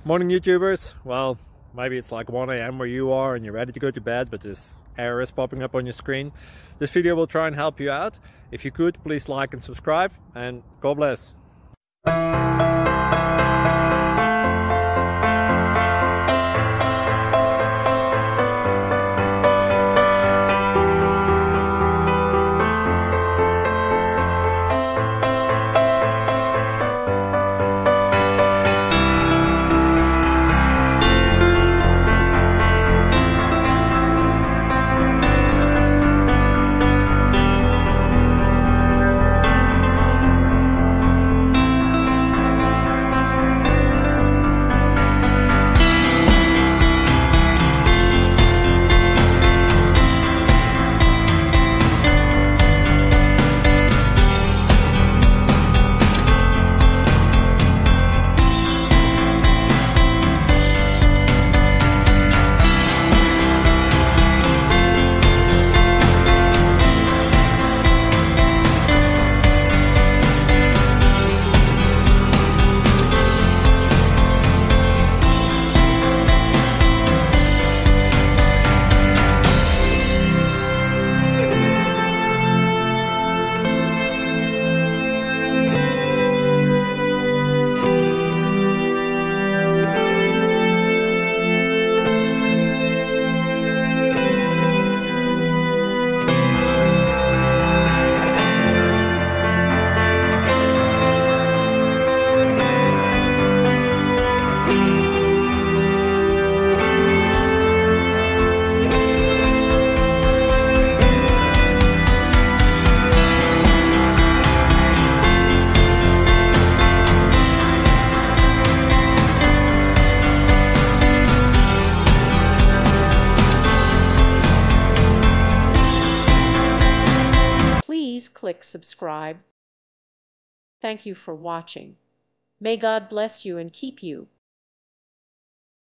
Morning YouTubers. Well, maybe it's like 1 a.m. where you are and you're ready to go to bed, but this error is popping up on your screen. This video will try and help you out. If you could, please like and subscribe, and God bless. Please click subscribe. Thank you for watching. May God bless you and keep you.